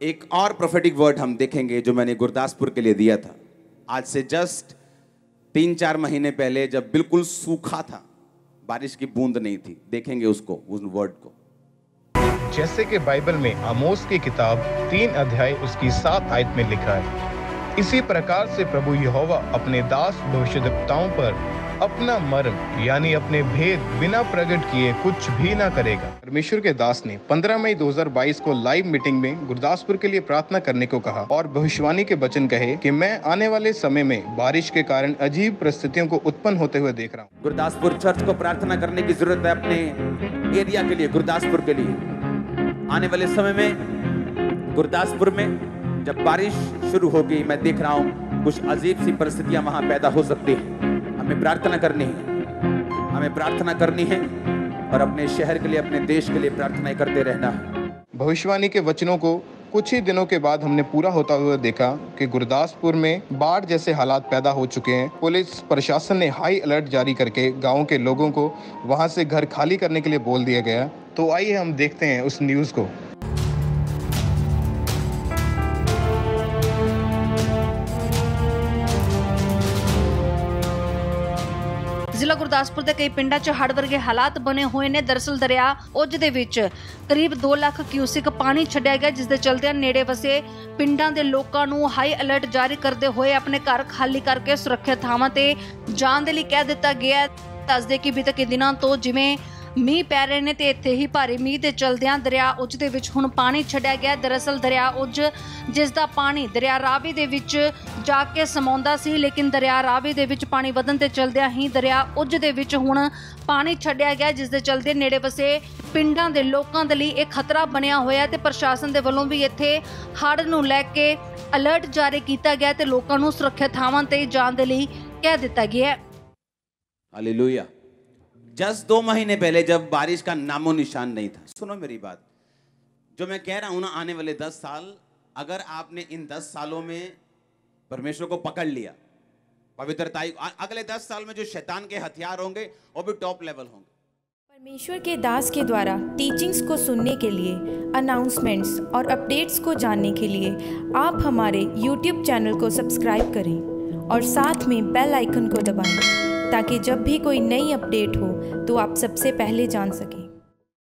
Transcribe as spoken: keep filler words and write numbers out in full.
एक और prophetic word हम देखेंगे जो मैंने गुरदासपुर के लिए दिया था। आज से जस्ट तीन चार महीने पहले जब बिल्कुल सूखा था, बारिश की बूंद नहीं थी, देखेंगे उसको, उस वर्ड को। जैसे कि बाइबल में आमोस की किताब तीन अध्याय उसकी सात आयत में लिखा है, इसी प्रकार से प्रभु यहोवा अपने दास भविष्यद्वक्ताओं पर अपना मर्म यानी अपने भेद बिना प्रकट किए कुछ भी ना करेगा। परमेश्वर के दास ने पंद्रह मई दो हज़ार बाईस को लाइव मीटिंग में गुरदासपुर के लिए प्रार्थना करने को कहा और भविष्यवाणी के वचन कहे कि मैं आने वाले समय में बारिश के कारण अजीब परिस्थितियों को उत्पन्न होते हुए देख रहा हूँ। गुरदासपुर चर्च को प्रार्थना करने की जरूरत है अपने एरिया के लिए, गुरदासपुर के लिए। आने वाले समय में गुरदासपुर में जब बारिश शुरू होगी, मैं देख रहा हूँ कुछ अजीब सी परिस्थितियां वहां पैदा हो सकती हैं। हमें प्रार्थना करनी है, हमें प्रार्थना करनी है और अपने शहर के लिए, अपने देश के लिए प्रार्थना करते रहना है। भविष्यवाणी के वचनों को कुछ ही दिनों के बाद हमने पूरा होता हुआ देखा कि गुरदासपुर में बाढ़ जैसे हालात पैदा हो चुके हैं। पुलिस प्रशासन ने हाई अलर्ट जारी करके गाँव के लोगों को वहाँ से घर खाली करने के लिए बोल दिया गया। तो आइए हम देखते हैं उस न्यूज़ को। ਜ਼ਿਲ੍ਹਾ ਗੁਰਦਾਸਪੁਰ ਦੇ ਕਈ ਪਿੰਡਾਂ 'ਚ ਹੜ੍ਹ ਵਰਗੇ ਹਾਲਾਤ ਬਣੇ ਹੋਏ ਨੇ। ਦਰਅਸਲ ਦਰਿਆ ਉਜ ਦੇ ਵਿੱਚ ਕਰੀਬ ਦੋ ਲੱਖ ਕਿਊਸਿਕ ਪਾਣੀ ਛੱਡਿਆ ਗਿਆ, ਜਿਸ ਦੇ ਚਲਦਿਆਂ ਨੇੜੇ ਵਸੇ ਪਿੰਡਾਂ ਦੇ ਲੋਕਾਂ ਨੂੰ ਹਾਈ ਅਲਰਟ ਜਾਰੀ ਕਰਦੇ ਹੋਏ ਆਪਣੇ ਘਰ ਖਾਲੀ ਕਰਕੇ ਸੁਰੱਖਿਅਤ ਥਾਵਾਂ ਤੇ ਜਾਣ ਦੇ ਲਈ ਕਹਿ ਦਿੱਤਾ ਗਿਆ। ਦੱਸਦੇ ਕਿ ਬੀਤੇ ਕਈ ਦਿਨਾਂ ਤੋਂ ਜਿਵੇਂ ਮੀਂਹ ਪੈ ਰਹੇ ਨੇ ਤੇ ਇੱਥੇ ਹੀ ਭਾਰੀ ਮੀਂਹ ਦੇ ਚਲਦਿਆਂ ਦਰਿਆ ਉਜ ਦੇ ਵਿੱਚ ਹੁਣ ਪਾਣੀ ਛੱਡਿਆ ਗਿਆ। ਦਰਅਸਲ ਦਰਿਆ ਉਜ ਜਿਸ ਦਾ ਪਾਣੀ ਦਰਿਆ ਰਾਵੀ ਦੇ ਵਿੱਚ ਜਾ ਕੇ ਸਮਾਉਂਦਾ ਸੀ, ਲੇਕਿਨ ਦਰਿਆ ਰਾਵੀ ਦੇ ਵਿੱਚ ਪਾਣੀ ਵਧਣ ਤੇ ਚਲਦਿਆਂ ਹੀ ਦਰਿਆ ਉਜ ਦੇ ਵਿੱਚ ਹੁਣ ਪਾਣੀ ਛੱਡਿਆ ਗਿਆ, ਜਿਸ ਦੇ ਚਲਦੇ ਨੇੜੇ ਵਸੇ ਪਿੰਡਾਂ ਦੇ ਲੋਕਾਂ ਦੇ ਲਈ ਇਹ ਖਤਰਾ ਬਣਿਆ ਹੋਇਆ ਤੇ ਪ੍ਰਸ਼ਾਸਨ ਦੇ ਵੱਲੋਂ ਵੀ ਇੱਥੇ ਹੜ੍ਹ ਨੂੰ ਲੈ ਕੇ ਅਲਰਟ ਜਾਰੀ ਕੀਤਾ ਗਿਆ ਤੇ ਲੋਕਾਂ ਨੂੰ ਸੁਰੱਖਿਅਤ ਥਾਵਾਂ ਤੇ ਜਾਣ ਦੇ ਲਈ ਕਹਿ ਦਿੱਤਾ ਗਿਆ। हालेलुया। जस्ट दो महीने पहले जब बारिश का नामो निशान नहीं था, सुनो मेरी बात, जो मैं कह रहा हूं ना, आने वाले दस साल, अगर आपने इन दस सालों में परमेश्वर को पकड़ लिया, पवित्रताई, अगले दस साल में जो शैतान के हथियार होंगे वो भी टॉप लेवल होंगे। परमेश्वर के दास के द्वारा टीचिंग्स को सुनने के लिए, अनाउंसमेंट्स और अपडेट्स को जानने के लिए आप हमारे यूट्यूब चैनल को सब्सक्राइब करें और साथ में बेल आइकन को दबाएं, ताकि जब भी कोई नई अपडेट हो तो आप सबसे पहले जान सकें।